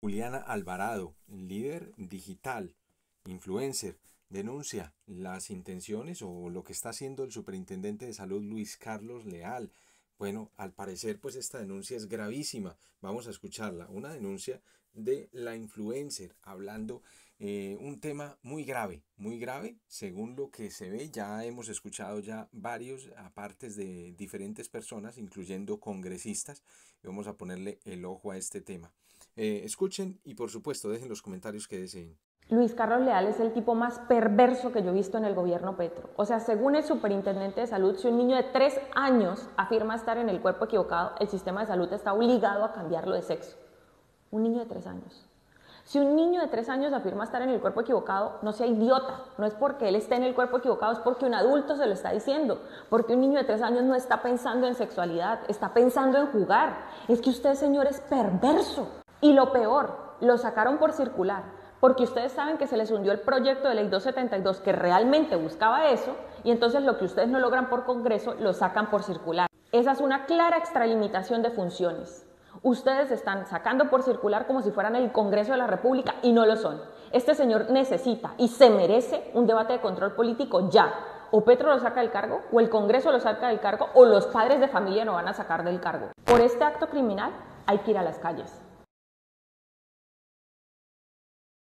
Juliana Alvarado, líder digital, influencer, denuncia las intenciones o lo que está haciendo el superintendente de salud Luis Carlos Leal. Bueno, al parecer pues esta denuncia es gravísima. Vamos a escucharla. Una denuncia de la influencer hablando un tema muy grave, según lo que se ve. Ya hemos escuchado ya varios apartes de diferentes personas, incluyendo congresistas, y vamos a ponerle el ojo a este tema. Escuchen y por supuesto dejen los comentarios que deseen. Luis Carlos Leal es el tipo más perverso que yo he visto en el gobierno Petro. O sea, según el superintendente de salud, si un niño de 3 años afirma estar en el cuerpo equivocado, el sistema de salud está obligado a cambiarlo de sexo. Un niño de 3 años. Si un niño de 3 años afirma estar en el cuerpo equivocado, no sea idiota. No es porque él esté en el cuerpo equivocado, es porque un adulto se lo está diciendo. Porque un niño de 3 años no está pensando en sexualidad, está pensando en jugar. Es que usted, señor, es perverso. Y lo peor, lo sacaron por circular. Porque ustedes saben que se les hundió el proyecto de ley 272 que realmente buscaba eso, y entonces lo que ustedes no logran por Congreso lo sacan por circular. Esa es una clara extralimitación de funciones. Ustedes están sacando por circular como si fueran el Congreso de la República y no lo son. Este señor necesita y se merece un debate de control político ya. O Petro lo saca del cargo, o el Congreso lo saca del cargo, o los padres de familia lo van a sacar del cargo. Por este acto criminal hay que ir a las calles.